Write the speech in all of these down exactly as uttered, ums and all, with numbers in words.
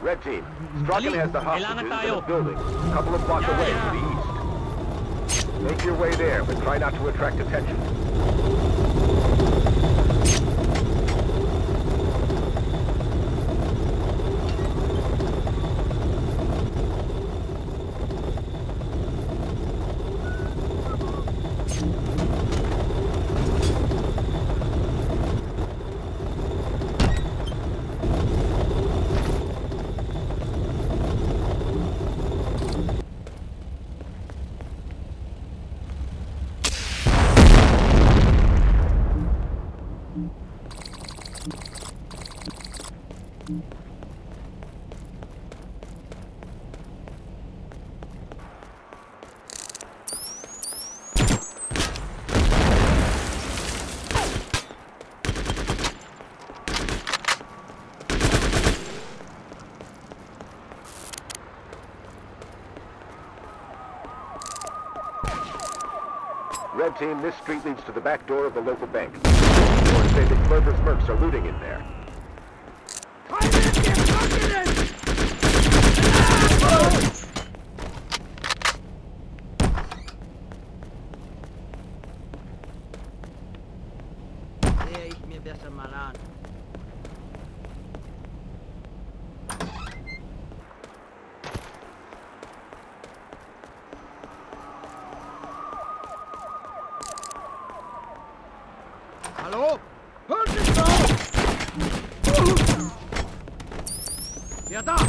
Red team, Strachan has the hostages in a building a couple of blocks away to the east. Make your way there, but try not to attract attention. Red team, this street leads to the back door of the local bank. Reports say that Clover's mercs are looting in there. Sehe ich mir besser mal an. Hallo? Hört mich auf! Ja, da!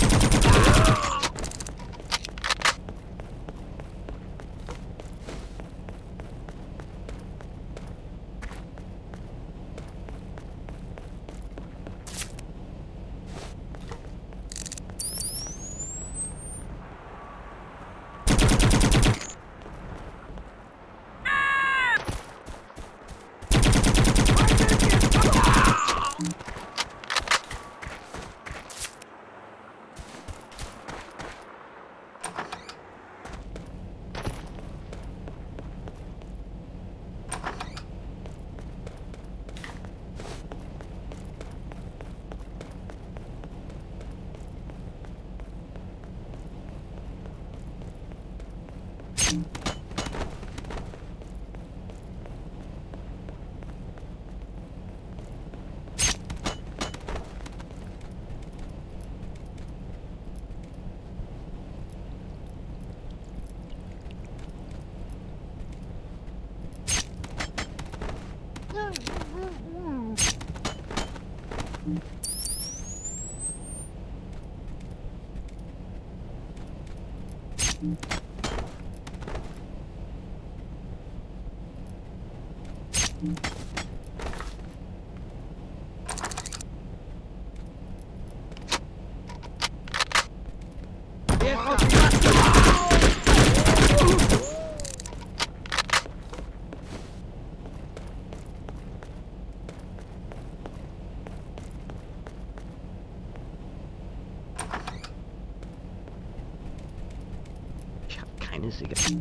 Ich habe keine Zigarette.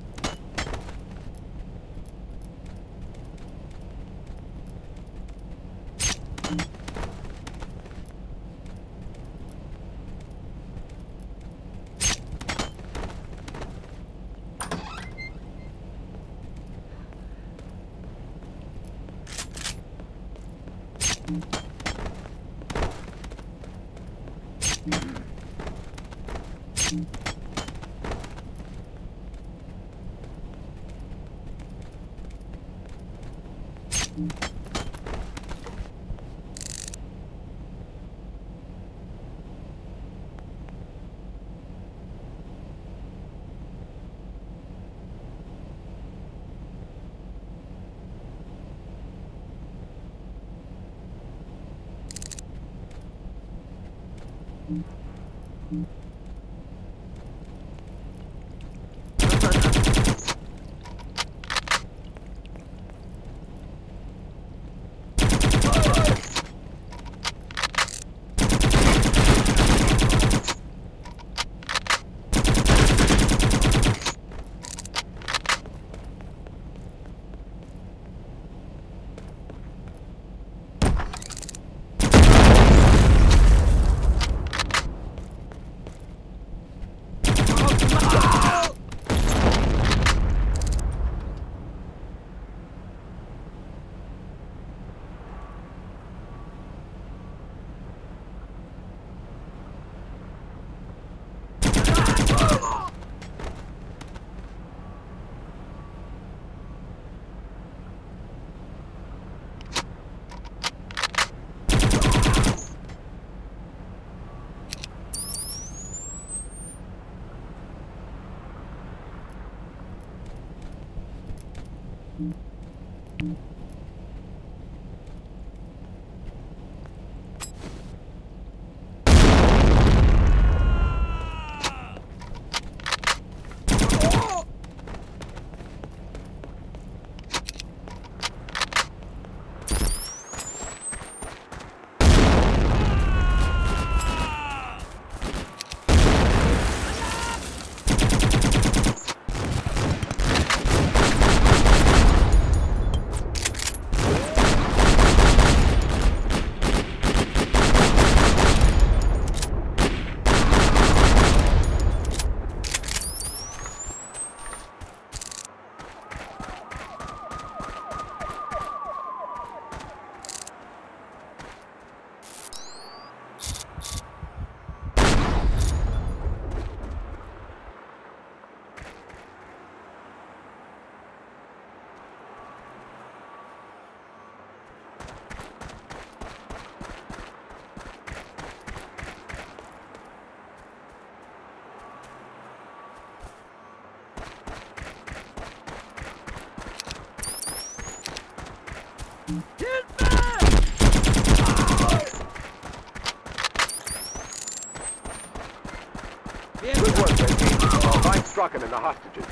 Good work, Red Team. I'll find Strachan and the hostages.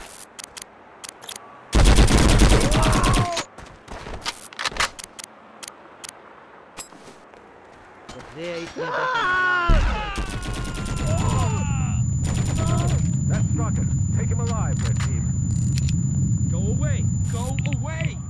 Jetzt sehe ich mir besser mal an. That's Strachan. Take him alive, Red Team. Go away! Go away!